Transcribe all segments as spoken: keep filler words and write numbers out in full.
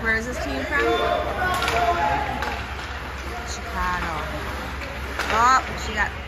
Where is this team from? Chicago. Oh, she got...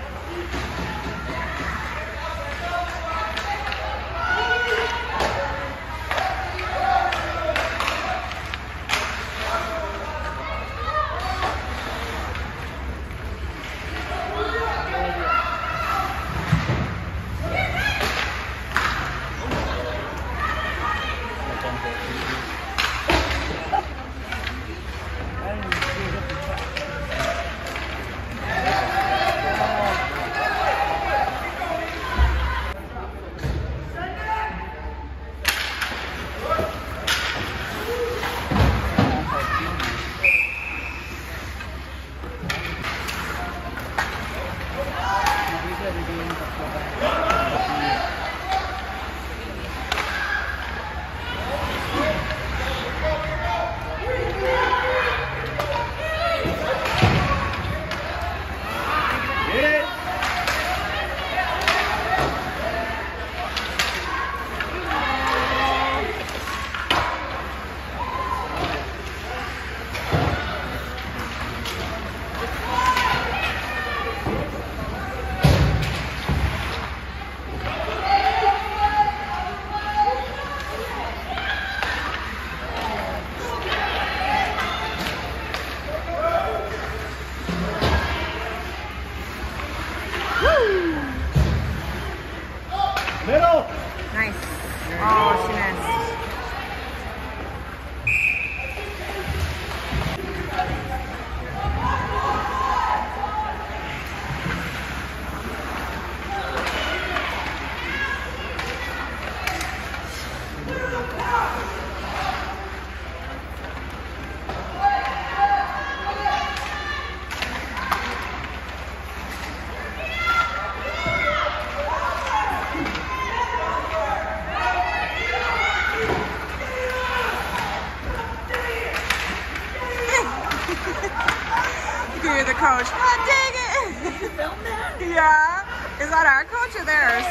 Middle. Nice. Oh, she missed. You're the coach. Oh, dang it! Yeah. Is that our coach or theirs?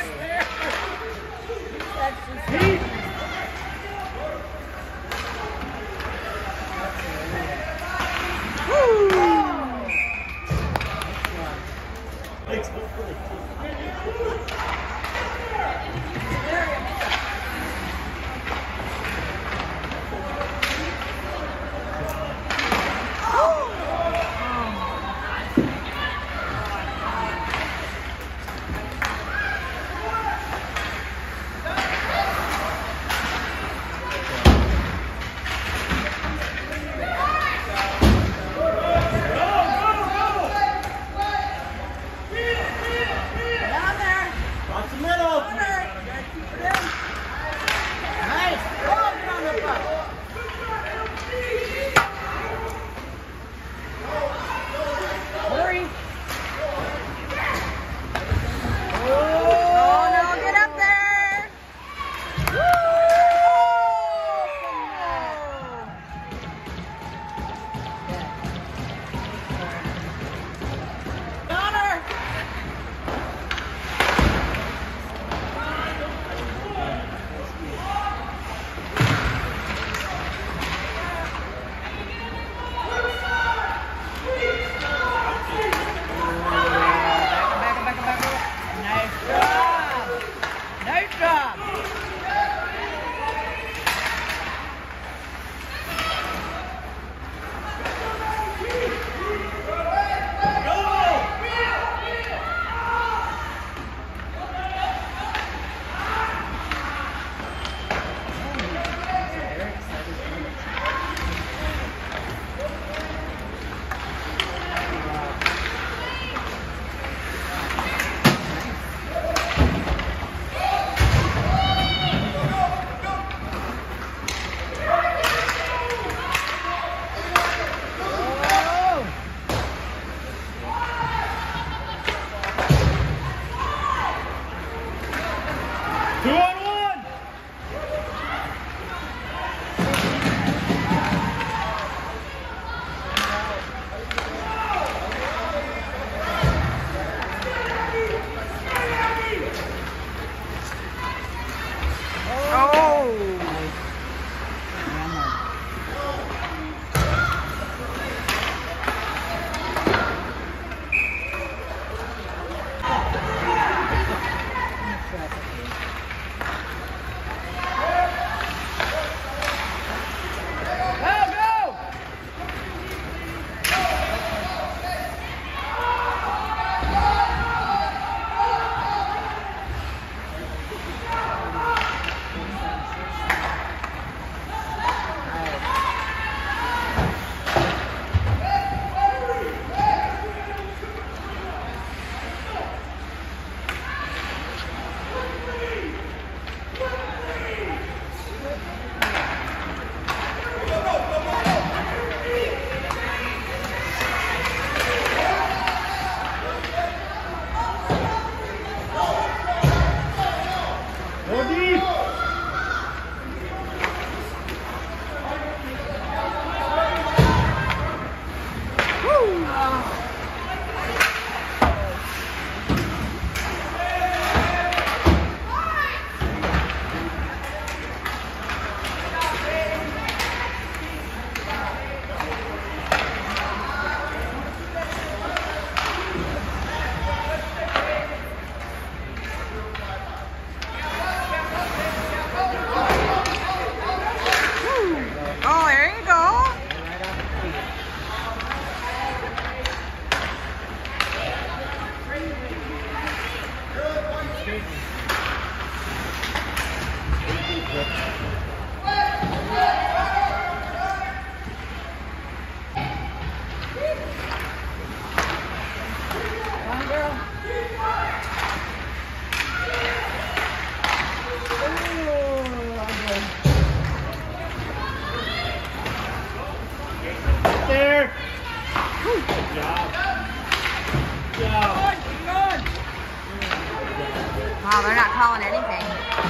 calling anything.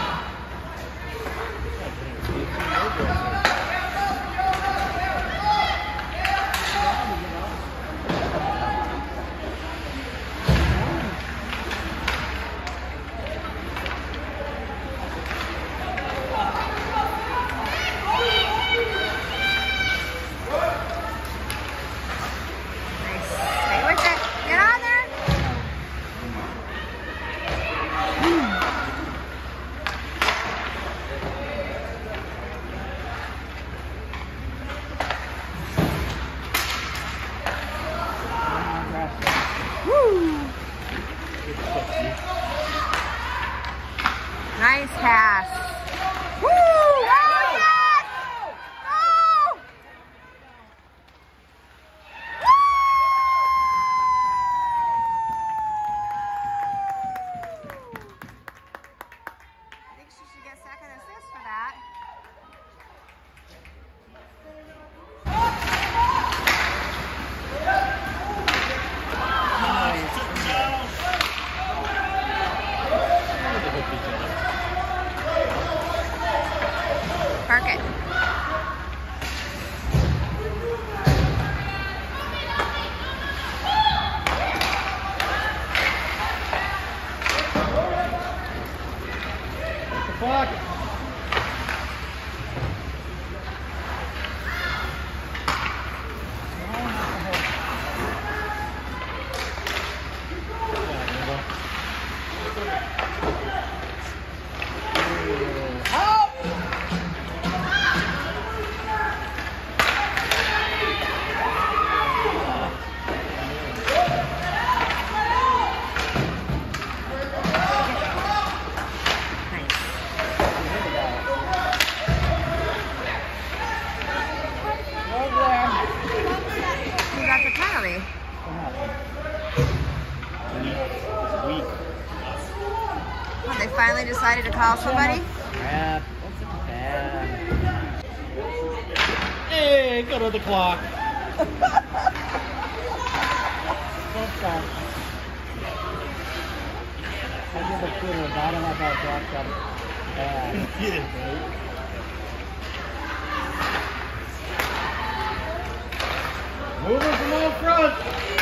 Nice pass. Woo! Oh, yes! Go! I think she should get second assist for that. Park it. Fuck. They finally decided to call somebody? Crap. That's bad. Hey, go to the clock. Don't stop. I give a shit or I don't have that clock shot. Bad. Yeah. Moving from out front.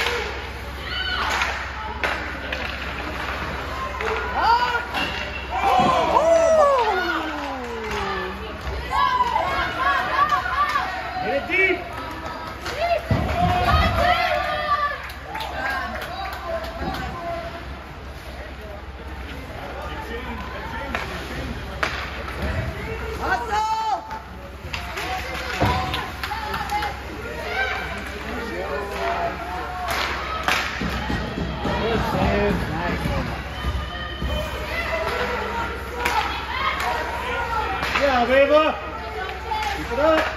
Deep. Hustle! Good save. Nice. Yeah, baby. Keep it up.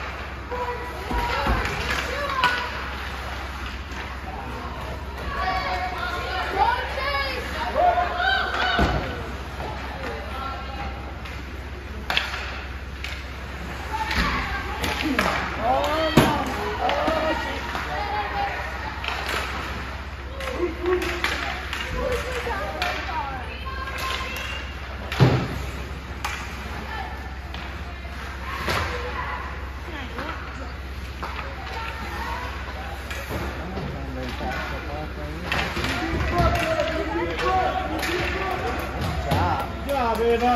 Beba.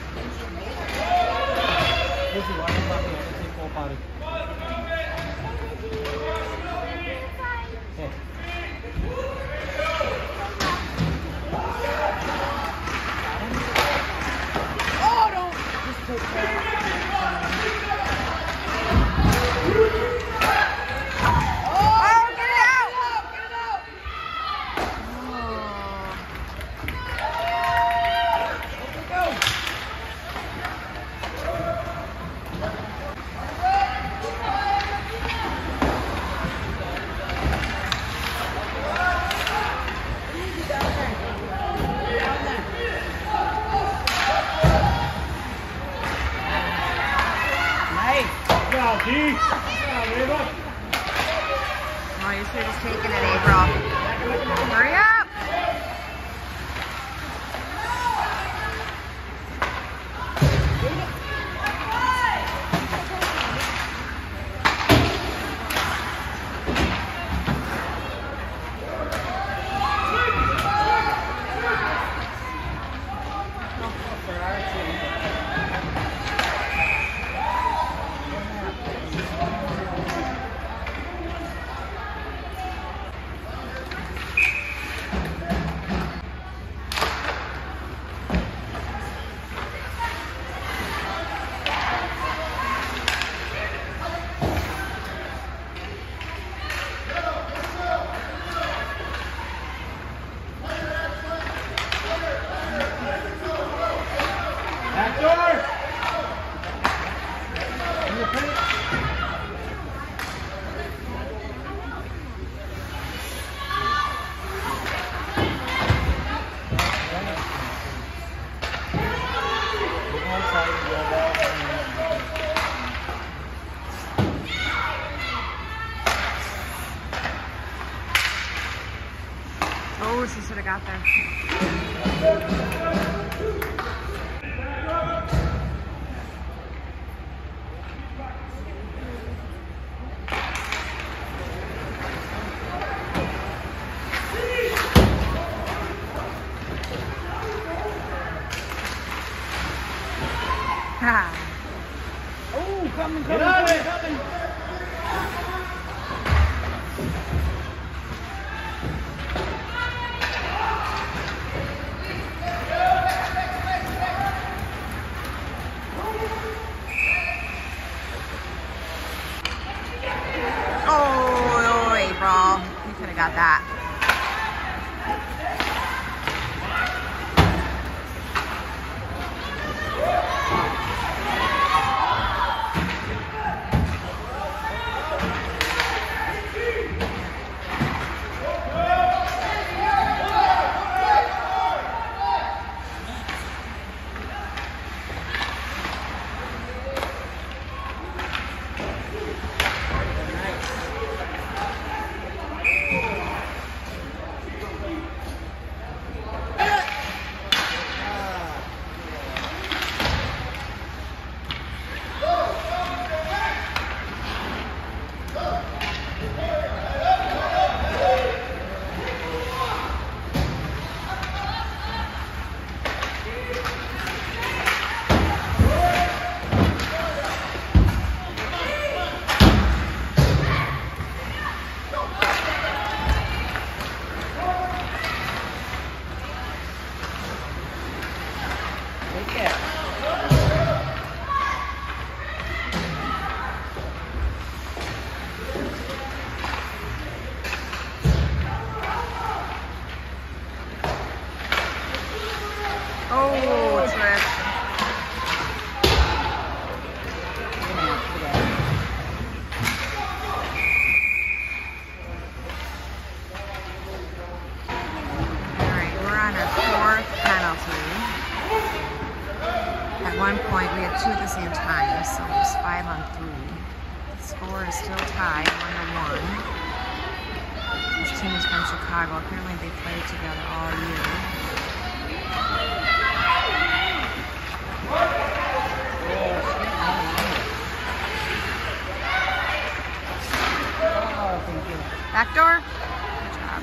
Esse vai não vai ser comparado. Oh no! Just take that. Oh, you should have just taken it, April. Hurry up! Oh, she should have got there. Oh, coming, coming, coming, coming. Oh, April. You could have got that. Oh, trip. Alright, we're on our fourth penalty. At one point, we had two at the same time, so it was five on three. The score is still tied, one to one. This team is from Chicago. Apparently, they played together all year. Back door. Good job.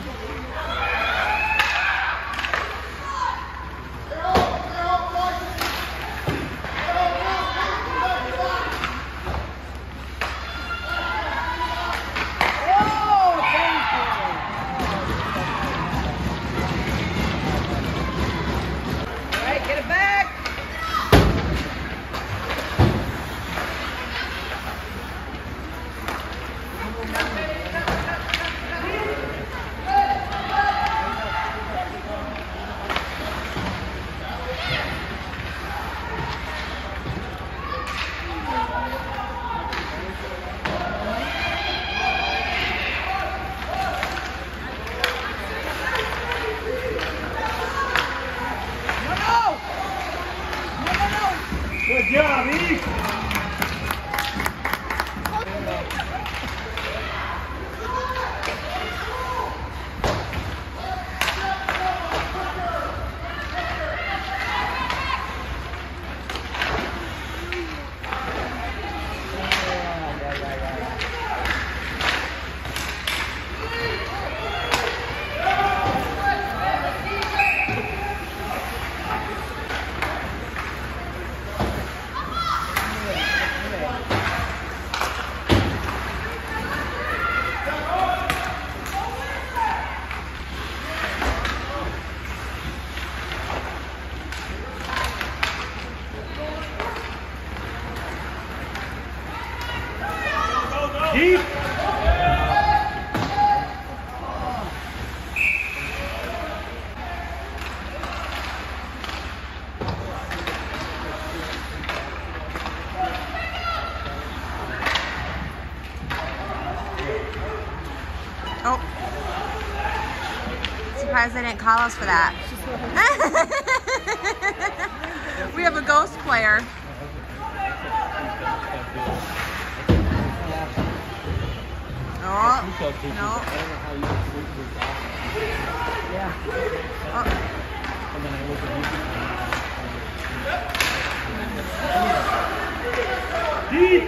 Deep. Oh. Surprised they didn't call us for that. We have a ghost player. Oh, no. Yeah. Oh. Deep.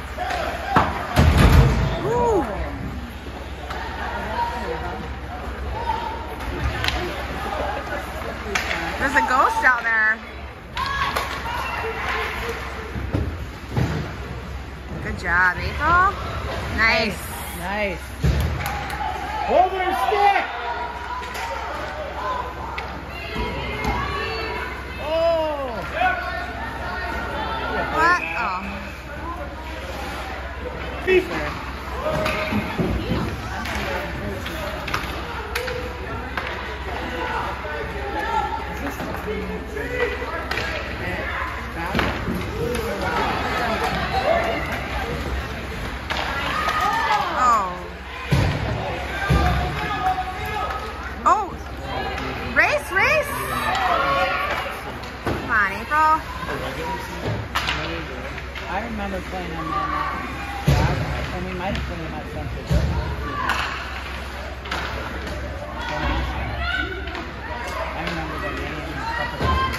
Woo. There's a ghost out there. Good job, April. Nice. Nice. Hold her stick. Oh. What? Oh. Deep. Oh. Oh. Race, race. Come on, April. I remember playing on that. And we might have played in my central. I remember the game a couple times.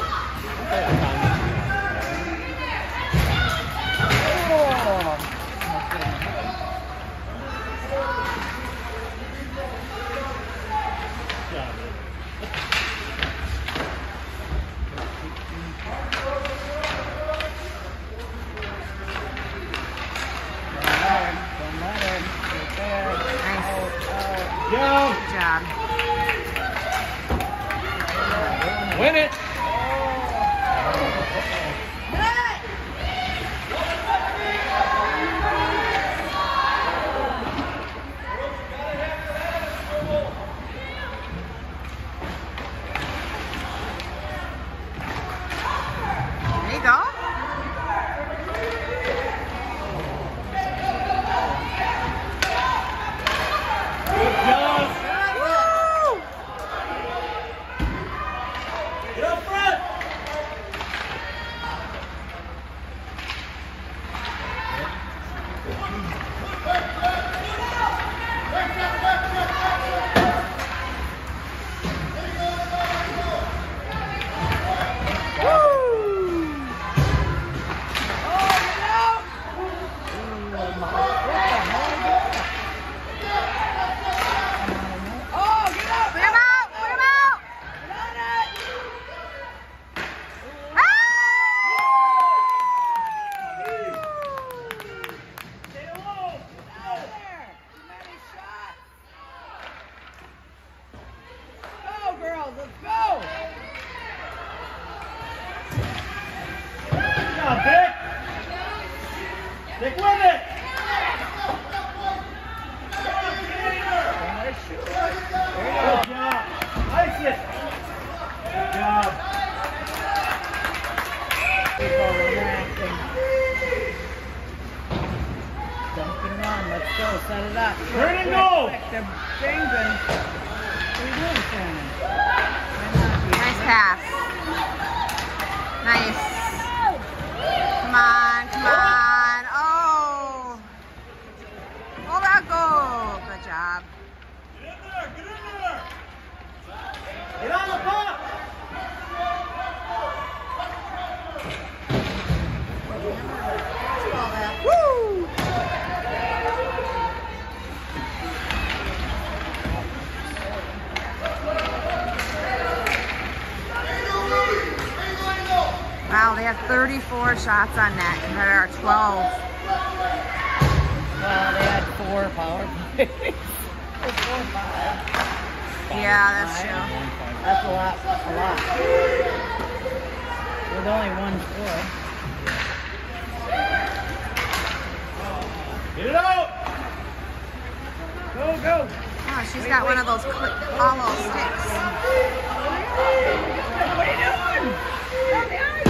Good job. Win it. There you go. Good job. Woo! Get up front. Stick with it! Good job! Ice it! Good job! People relaxing. Dump and run. Let's go. Set it up. Turn and Quick, go! quick. They're changing. What are you doing, Shannon? Nice pass. Nice. Come on, come on. Oh. Oh, that goal. Good job. Get in there! Get in there! Get on the puck! Woo! Wow, they have thirty-four shots on net compared to our twelve. Well, they had four power plays. four, five. Yeah, that's true. That's a lot. A lot. With only one score. Get it out! Go, go! Oh, she's got one of those quick hollow sticks. What are you doing? Stop the ice!